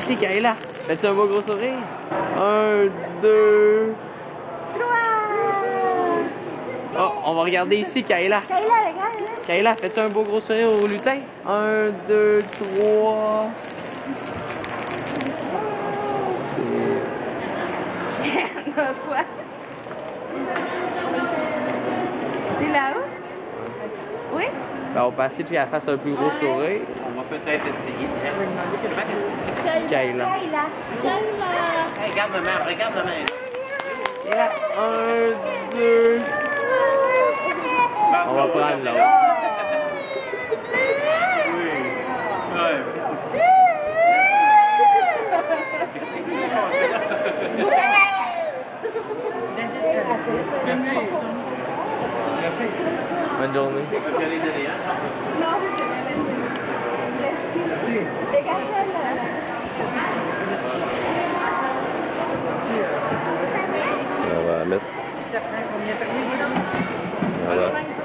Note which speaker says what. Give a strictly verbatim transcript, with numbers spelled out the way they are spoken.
Speaker 1: ici, Kayla. Fais-tu un beau gros sourire? Un, deux... Oh, on va regarder ici, Kayla.
Speaker 2: Kayla, regarde.
Speaker 1: Kayla, fais-tu un beau gros sourire au lutin? Un, deux, trois...
Speaker 2: Ma foi. C'est là-haut? Oui?
Speaker 1: Ben, on va essayer qu'elle fasse un plus gros sourire.
Speaker 3: On va peut-être essayer.
Speaker 1: Kayla.
Speaker 2: Kayla.
Speaker 3: Hey, regarde ma mère, regarde ma mère.
Speaker 1: Kayla, un, deux... On va prendre l'autre.
Speaker 3: Oui. Ouais.
Speaker 4: Merci. Merci.
Speaker 1: Bonne journée.
Speaker 3: Tu peux aller derrière?
Speaker 2: Non, je vais la laisser.
Speaker 4: Merci.
Speaker 2: Regarde celle-là.
Speaker 1: On va mettre. Voilà.